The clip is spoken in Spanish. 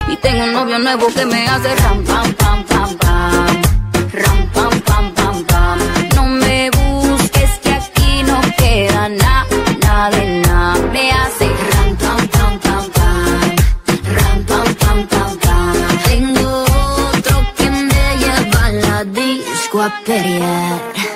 Y tengo un novio nuevo que me hace ram, pam, pam, pam, pam. Ram, pam, pam, pam, pam. No me busques que aquí no queda nada de nada. Me hace ram, pam, pam, pam, pam. Ram, pam, pam, pam, pam. Tengo otro que me lleva a la disco a pelear.